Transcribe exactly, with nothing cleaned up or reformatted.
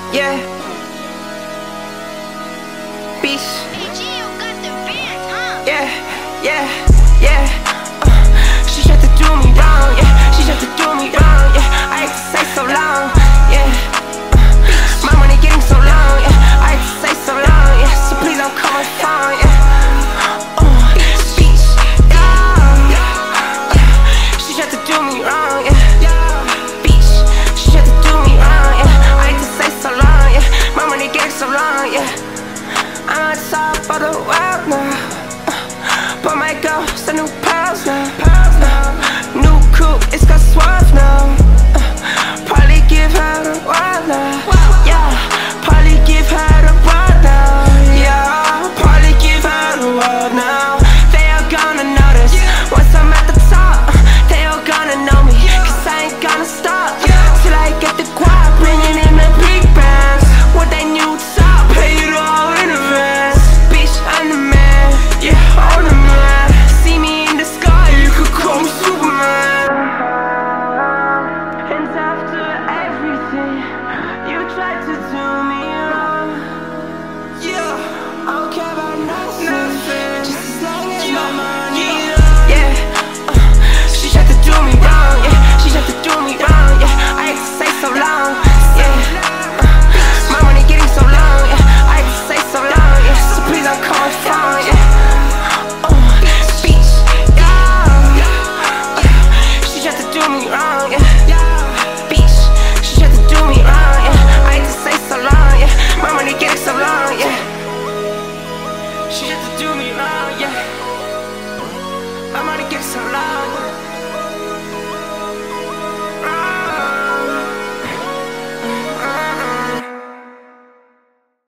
yeah. Beach. Hey, geogotbands, huh? Yeah, yeah, yeah. Uh, she tried to do me wrong, yeah. She tried to do me wrong, yeah. I had to say so long, yeah. Uh, my money getting so long, yeah. I had to say so long, yeah. So please don't call my phone, yeah. Uh, beach, yeah. Uh, she tried to do me wrong, yeah. Beach, she tried to do me wrong, yeah. I had to say so long, yeah. My money getting so long, yeah. I'm on top of the world now, uh, but my girl's a new